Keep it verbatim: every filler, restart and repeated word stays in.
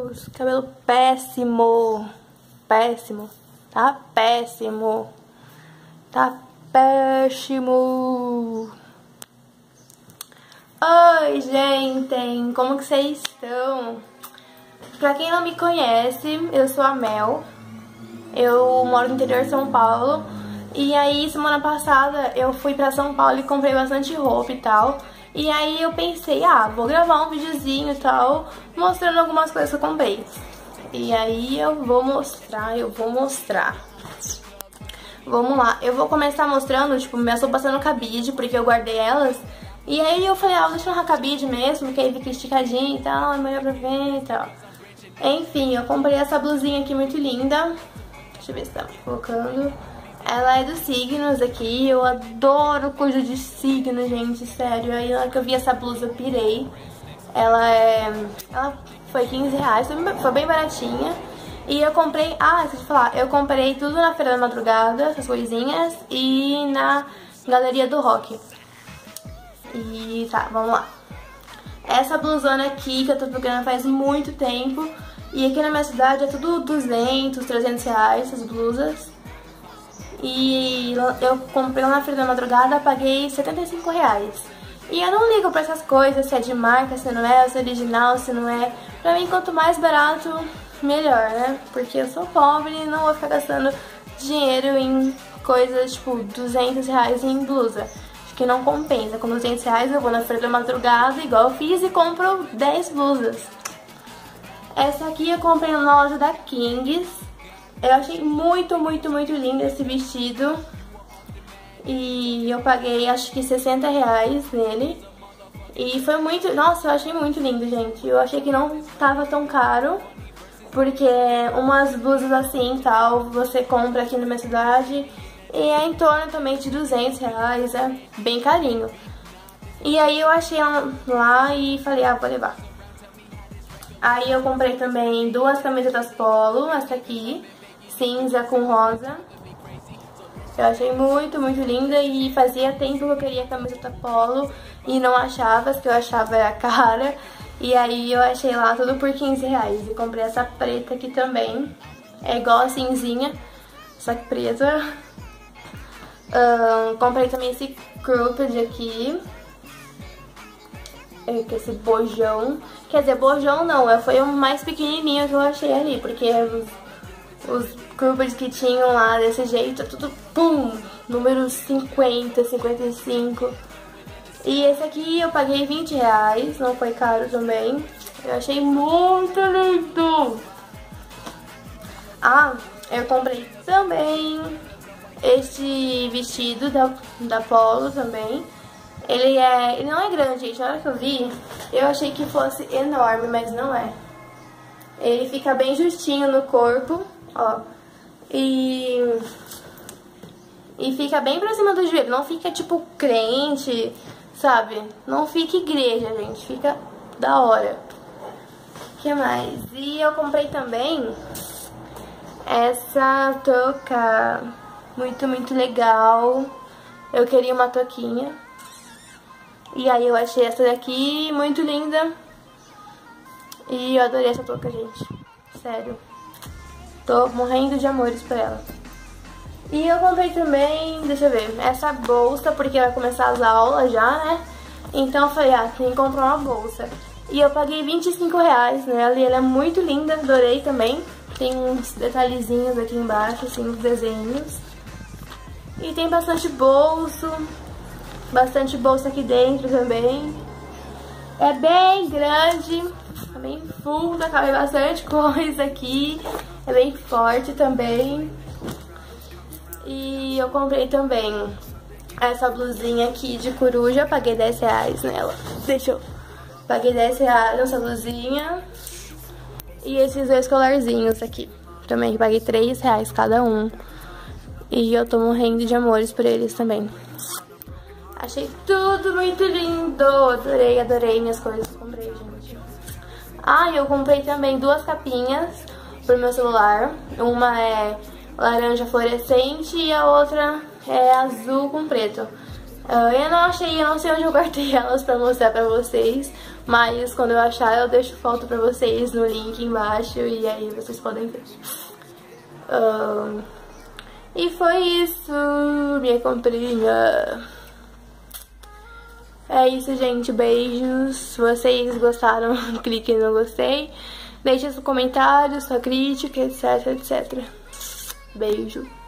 Deus, cabelo péssimo. Péssimo. Tá péssimo. Tá péssimo. Oi, gente. Como que vocês estão? Pra quem não me conhece, eu sou a Mel. Eu moro no interior de São Paulo. E aí, semana passada, eu fui pra São Paulo e comprei bastante roupa e tal. E aí eu pensei, ah, vou gravar um videozinho e tal, mostrando algumas coisas que eu comprei. E aí eu vou mostrar, eu vou mostrar. Vamos lá, eu vou começar mostrando, tipo, minhas roupas no cabide, porque eu guardei elas. E aí eu falei, ah, vou deixar no cabide mesmo, porque aí fica esticadinho e tal, é melhor pra ver e tal. Enfim, eu comprei essa blusinha aqui muito linda. Deixa eu ver se tá colocando. Ela é dos signos aqui, eu adoro coisa de signo, gente, sério. Aí na hora que eu vi essa blusa eu pirei. Ela é... Ela foi quinze reais, foi bem baratinha. E eu comprei... Ah, deixa eu falar, eu comprei tudo na Feira da Madrugada, essas coisinhas. E na Galeria do Rock. E tá, vamos lá. Essa blusona aqui que eu tô procurando faz muito tempo. E aqui na minha cidade é tudo duzentos, trezentos reais essas blusas. E eu comprei lá na Feira da Madrugada, paguei setenta e cinco reais. E eu não ligo pra essas coisas, se é de marca, se não é, se é original, se não é. Pra mim, quanto mais barato, melhor, né? Porque eu sou pobre e não vou ficar gastando dinheiro em coisas tipo duzentos reais em blusa. Acho que não compensa. Com duzentos reais eu vou na Feira da Madrugada, igual eu fiz, e compro dez blusas. Essa aqui eu comprei na loja da Kings. Eu achei muito, muito, muito lindo esse vestido. E eu paguei acho que sessenta reais nele. E foi muito... Nossa, eu achei muito lindo, gente. Eu achei que não tava tão caro. Porque umas blusas assim e tal, você compra aqui na minha cidade. E é em torno também de duzentos reais. É bem carinho. E aí eu achei lá e falei, ah, vou levar. Aí eu comprei também duas camisetas polo, essa aqui. Cinza com rosa. Eu achei muito, muito linda e fazia tempo que eu queria camiseta polo e não achava, as que eu achava era cara. E aí eu achei lá tudo por quinze reais. E comprei essa preta aqui também. É igual a cinzinha, só que preta. Um, comprei também esse cropped aqui. É, que esse bojão. Quer dizer, bojão não, foi o mais pequenininho que eu achei ali, porque os, os croppeds que tinham lá desse jeito, é tudo, pum, número cinquenta, cinquenta e cinco. E esse aqui eu paguei vinte reais, não foi caro também. Eu achei muito lindo. Ah, eu comprei também este vestido da, da Polo também. Ele, é, ele não é grande, gente. Na hora que eu vi, eu achei que fosse enorme, mas não é. Ele fica bem justinho no corpo, ó. E, e fica bem pra cima do joelho. Não fica tipo crente, sabe? Não fica igreja, gente. Fica da hora. O que mais? E eu comprei também essa touca. Muito, muito legal. Eu queria uma touquinha. E aí eu achei essa daqui muito linda. E eu adorei essa touca, gente. Sério. Tô morrendo de amores por ela. E eu comprei também, deixa eu ver, essa bolsa, porque vai começar as aulas já, né? Então eu falei, ah, tem que comprar uma bolsa. E eu paguei vinte e cinco reais nela e ela é muito linda, adorei também. Tem uns detalhezinhos aqui embaixo, assim, uns desenhos. E tem bastante bolso. Bastante bolsa aqui dentro também. É bem grande, é bem funda, cabe bastante coisa aqui. É bem forte também. E eu comprei também essa blusinha aqui de coruja, paguei dez reais nela. Deixa eu... Paguei dez reais nessa blusinha. E esses dois colarzinhos aqui, também paguei três reais cada um. E eu tô morrendo de amores por eles também. Achei tudo muito lindo. Adorei, adorei minhas coisas que eu comprei, gente. Ah, eu comprei também duas capinhas pro meu celular. Uma é laranja fluorescente e a outra é azul com preto. Uh, eu não achei, eu não sei onde eu guardei elas pra mostrar pra vocês, Mas quando eu achar, eu deixo foto pra vocês no link embaixo e aí vocês podem ver. Um, e foi isso, minha comprinha. É isso, gente. Beijos. Se vocês gostaram, clique no gostei. Deixe seu comentário, sua crítica, etc, etcétera. Beijo.